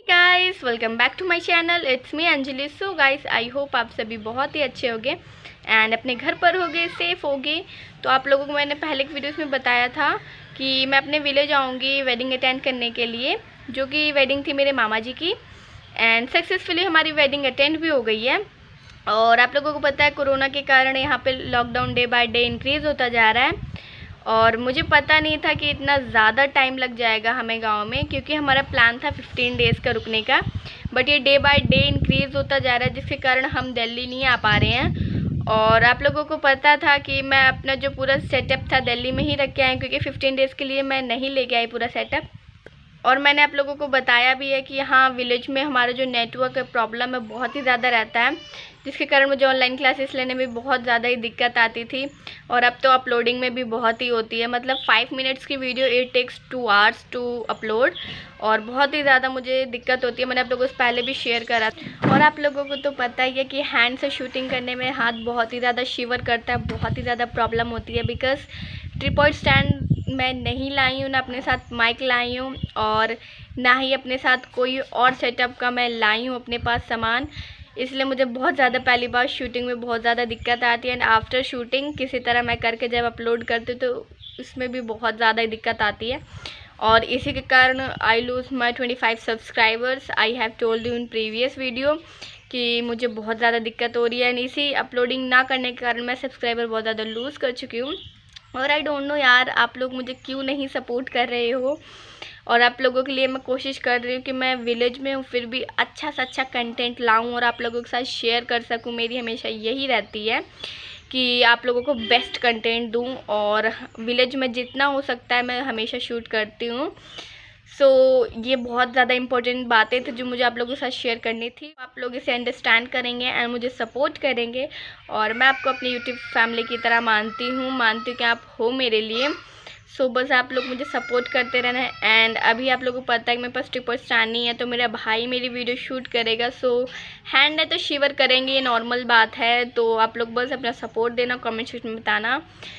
Guys welcome back to my channel, it's me Anjali. So guys, I hope आप सभी बहुत ही अच्छे होंगे एंड अपने घर पर होंगे, सेफ़ होंगे। तो आप लोगों को मैंने पहले के वीडियोस में बताया था कि मैं अपने विलेज आऊँगी वेडिंग अटेंड करने के लिए, जो कि वेडिंग थी मेरे मामा जी की। एंड सक्सेसफुली हमारी वेडिंग अटेंड भी हो गई है। और आप लोगों को पता है, कोरोना के कारण यहाँ पे lockdown day by day increase होता जा रहा है। और मुझे पता नहीं था कि इतना ज़्यादा टाइम लग जाएगा हमें गांव में, क्योंकि हमारा प्लान था 15 डेज़ का रुकने का। बट ये डे बाय डे इंक्रीज़ होता जा रहा है, जिसके कारण हम दिल्ली नहीं आ पा रहे हैं। और आप लोगों को पता था कि मैं अपना जो पूरा सेटअप था दिल्ली में ही रख के आई, क्योंकि 15 डेज़ के लिए मैं नहीं लेके आई पूरा सेटअप। और मैंने आप लोगों को बताया भी है कि यहाँ विलेज में हमारा जो नेटवर्क प्रॉब्लम है बहुत ही ज़्यादा रहता है, जिसके कारण मुझे ऑनलाइन क्लासेस लेने में बहुत ज़्यादा ही दिक्कत आती थी। और अब तो अपलोडिंग में भी बहुत ही होती है, मतलब 5 मिनट्स की video it takes 2 hours to upload. और बहुत ही ज़्यादा मुझे दिक्कत होती है, मैंने आप लोगों से पहले भी शेयर करा। और आप लोगों को तो पता ही है कि हैंड से शूटिंग करने में हाथ बहुत ही ज़्यादा शिवर करता है, बहुत ही ज़्यादा प्रॉब्लम होती है। बिकॉज ट्रिपॉड स्टैंड मैं नहीं लाई हूँ, ना अपने साथ माइक लाई हूँ, और ना ही अपने साथ कोई और सेटअप का मैं लाई हूँ अपने पास सामान। इसलिए मुझे बहुत ज़्यादा पहली बार शूटिंग में बहुत ज़्यादा दिक्कत आती है। एंड आफ्टर शूटिंग किसी तरह मैं करके जब अपलोड करती हूँ तो उसमें भी बहुत ज़्यादा ही दिक्कत आती है। और इसी के कारण I lose my 25 subscribers. I have told you in previous video कि मुझे बहुत ज़्यादा दिक्कत हो रही है, एंड इसी अपलोडिंग ना करने के कारण मैं सब्सक्राइबर बहुत ज़्यादा लूज़ कर चुकी हूँ। और आई डोंट नो यार, आप लोग मुझे क्यों नहीं सपोर्ट कर रहे हो। और आप लोगों के लिए मैं कोशिश कर रही हूँ कि मैं विलेज में हूँ फिर भी अच्छा से अच्छा कंटेंट लाऊं और आप लोगों के साथ शेयर कर सकूँ। मेरी हमेशा यही रहती है कि आप लोगों को बेस्ट कंटेंट दूं, और विलेज में जितना हो सकता है मैं हमेशा शूट करती हूँ। सो ये बहुत ज़्यादा इंपॉर्टेंट बातें थी जो मुझे आप लोगों के साथ शेयर करनी थी। आप लोग इसे अंडरस्टैंड करेंगे एंड मुझे सपोर्ट करेंगे, और मैं आपको अपनी यूट्यूब फैमिली की तरह मानती हूँ कि आप हो मेरे लिए। सो बस आप लोग मुझे सपोर्ट करते रहना है। एंड अभी आप लोगों को पता है कि मेरे पास ट्रिपॉड स्टैंड नहीं है, तो मेरा भाई मेरी वीडियो शूट करेगा। सो हैंड है तो शिवर करेंगे, ये नॉर्मल बात है। तो आप लोग बस अपना सपोर्ट देना, कमेंट सेक्शन में बताना।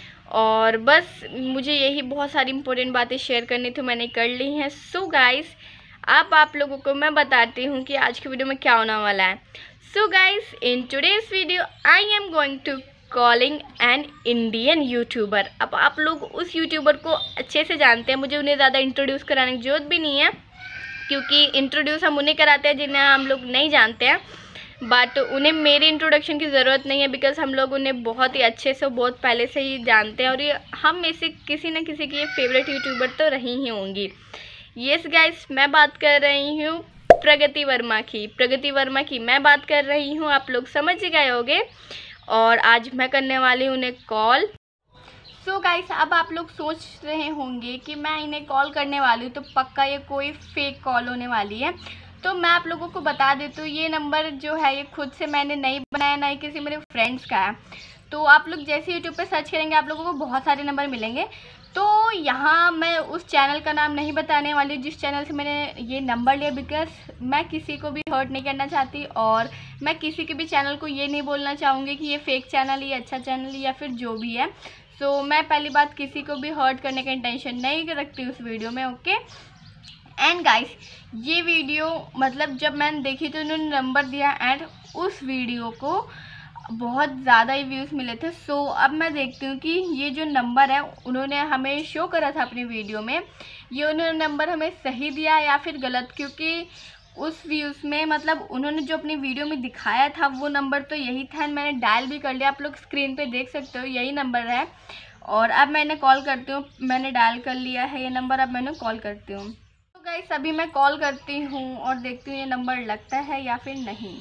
और बस मुझे यही बहुत सारी इंपॉर्टेंट बातें शेयर करनी थी, मैंने कर ली हैं। सो गाइस, अब आप लोगों को मैं बताती हूँ कि आज की वीडियो में क्या होने वाला है। So guys, in today's video I am going to calling an Indian YouTuber. अब आप लोग उस यूट्यूबर को अच्छे से जानते हैं, मुझे उन्हें ज़्यादा इंट्रोड्यूस कराने की जरूरत भी नहीं है, क्योंकि इंट्रोड्यूस हम उन्हें कराते हैं जिन्हें हम लोग नहीं जानते हैं। बट उन्हें मेरी इंट्रोडक्शन की ज़रूरत नहीं है, बिकॉज हम लोग उन्हें बहुत ही अच्छे से बहुत पहले से ही जानते हैं, और ये हम में से किसी न किसी की फेवरेट यूट्यूबर तो रही ही होंगी। येस गाइस, मैं बात कर रही हूँ प्रगति वर्मा की मैं बात कर रही हूँ, आप लोग समझ गए होंगे। और आज मैं करने वाली हूँ उन्हें कॉल। सो गाइस, अब आप लोग सोच रहे होंगे कि मैं इन्हें कॉल करने वाली हूँ तो पक्का ये कोई फेक कॉल होने वाली है। तो मैं आप लोगों को बता देती हूँ, ये नंबर जो है ये खुद से मैंने नहीं बनाया, ना ही किसी मेरे फ्रेंड्स का है। तो आप लोग जैसे यूट्यूब पे सर्च करेंगे आप लोगों को बहुत सारे नंबर मिलेंगे। तो यहाँ मैं उस चैनल का नाम नहीं बताने वाली जिस चैनल से मैंने ये नंबर लिया, बिकॉज मैं किसी को भी हर्ट नहीं करना चाहती, और मैं किसी के भी चैनल को ये नहीं बोलना चाहूँगी कि ये फेक चैनल है, ये अच्छा चैनल है, या फिर जो भी है। सो मैं पहली बात किसी को भी हर्ट करने का इंटेंशन नहीं रखती उस वीडियो में, ओके। एंड गाइस, ये वीडियो मतलब जब मैंने देखी तो उन्होंने नंबर दिया, एंड उस वीडियो को बहुत ज़्यादा ही व्यूज़ मिले थे। सो अब मैं देखती हूँ कि ये जो नंबर है उन्होंने हमें शो करा था अपनी वीडियो में, ये उन्होंने नंबर हमें सही दिया या फिर गलत, क्योंकि उस व्यूज़ में मतलब उन्होंने जो अपनी वीडियो में दिखाया था वो नंबर तो यही था। मैंने डायल भी कर लिया, आप लोग स्क्रीन पे देख सकते हो यही नंबर है। और अब मैंने कॉल करती हूँ, मैंने डायल कर लिया है ये नंबर, अब मैंने कॉल करती हूँ। तो गाइस, अभी मैं कॉल करती हूँ और देखती हूँ ये नंबर लगता है या फिर नहीं।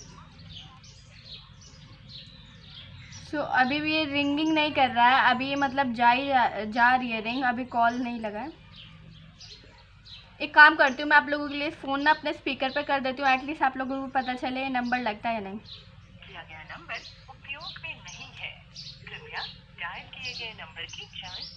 सो अभी भी ये रिंगिंग नहीं कर रहा है, अभी ये मतलब जा रही है रिंग, अभी कॉल नहीं लगा है। एक काम करती हूँ, मैं आप लोगों के लिए फ़ोन ना अपने स्पीकर पे कर देती हूँ, एटलीस्ट आप लोगों को पता चले ये नंबर लगता है या नहीं। किया गया नंबर उपयोग में नहीं है, कृपया डायल किए गए नंबर की जांच।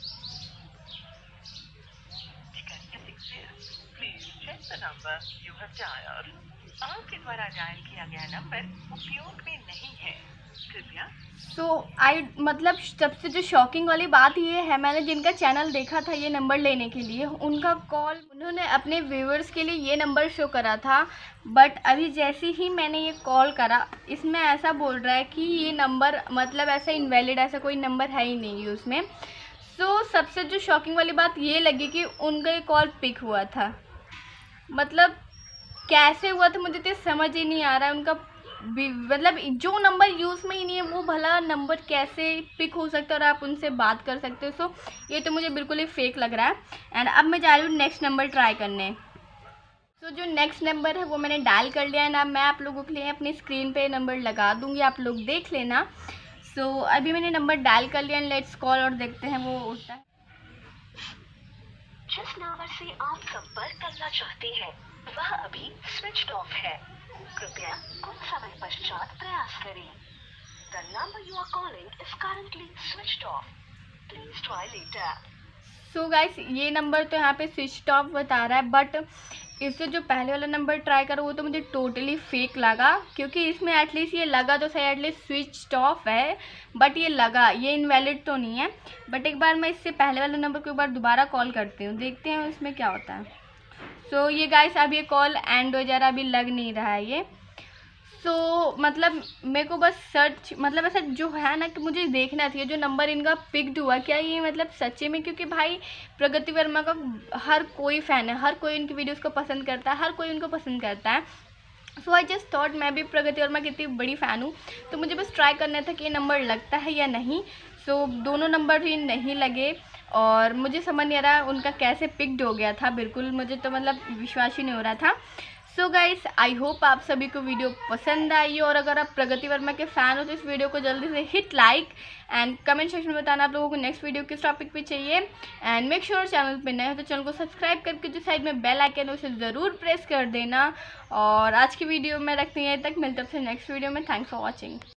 Please check the number you have dialled. आपके द्वारा डायल किया गया नंबर उपयोग में नहीं है, कृपया मतलब सबसे जो शॉकिंग वाली बात ये है, मैंने जिनका चैनल देखा था ये नंबर लेने के लिए, उनका कॉल उन्होंने अपने व्यूअर्स के लिए ये नंबर शो करा था, बट अभी जैसे ही मैंने ये कॉल करा इसमें ऐसा बोल रहा है कि ये नंबर मतलब ऐसा इनवैलिड, ऐसा कोई नंबर है ही नहीं है उसमें। सबसे जो शॉकिंग वाली बात ये लगी कि उनका ये कॉल पिक हुआ था। मतलब कैसे हुआ था मुझे तो समझ ही नहीं आ रहा है। उनका मतलब जो नंबर यूज़ में ही नहीं है वो भला नंबर कैसे पिक हो सकता है और आप उनसे बात कर सकते हो। ये तो मुझे बिल्कुल ही फेक लग रहा है। एंड अब मैं जा रही हूँ नेक्स्ट नंबर ट्राई करने। जो नेक्स्ट नंबर है वो मैंने डायल कर लिया है ना, मैं आप लोगों के लिए अपनी स्क्रीन पे नंबर लगा दूँगी, आप लोग देख लेना। अभी मैंने नंबर डायल कर लिया, लेट्स कॉल और देखते हैं वो उठता है। जिस नंबर से आप संपर्क करना चाहते हैं वह अभी स्विच ऑफ है, कृपया कुछ समय पश्चात प्रयास करें। The number you are calling is currently switched off. Please try later. Guys ये नंबर तो यहाँ पे स्विच ऑफ बता रहा है, बट इससे जो पहले वाला नंबर ट्राई करो वो तो मुझे टोटली फेक लगा, क्योंकि इसमें एटलीस्ट ये लगा तो सही, एटलीस्ट स्विच ऑफ है, बट ये लगा, ये इनवैलिड तो नहीं है। बट एक बार मैं इससे पहले वाले नंबर को एक बार दोबारा कॉल करती हूँ, देखते हैं इसमें क्या होता है। ये गाइस अब ये कॉल एंड हो जा रहा है, अभी लग नहीं रहा है ये। मतलब मेरे को बस सर्च मतलब ऐसा जो है ना कि मुझे देखना चाहिए जो नंबर इनका पिक्ड हुआ क्या ये मतलब सच्चे में, क्योंकि भाई प्रगति वर्मा का हर कोई फ़ैन है, हर कोई उनकी वीडियोस को पसंद करता है, हर कोई उनको पसंद करता है। आई जस्ट थॉट मैं भी प्रगति वर्मा की इतनी बड़ी फ़ैन हूँ, तो मुझे बस ट्राई करना था कि ये नंबर लगता है या नहीं। दोनों नंबर भी नहीं लगे और मुझे समझ नहीं आ रहा उनका कैसे पिक्ड हो गया था, बिल्कुल मुझे तो मतलब विश्वास ही नहीं हो रहा था। गाइस आई होप आप सभी को वीडियो पसंद आई, और अगर आप प्रगति वर्मा के फ़ैन हो तो इस वीडियो को जल्दी से hit like and comment section में बताना आप लोगों को नेक्स्ट वीडियो किस टॉपिक पे चाहिए। एंड मेक श्योर चैनल पे नए हो तो चैनल को सब्सक्राइब करके जो साइड में बेल आइकन है उसे ज़रूर प्रेस कर देना। और आज की वीडियो में रखते हैं तक, मिलते हैं नेक्स्ट वीडियो में। Thanks for watching.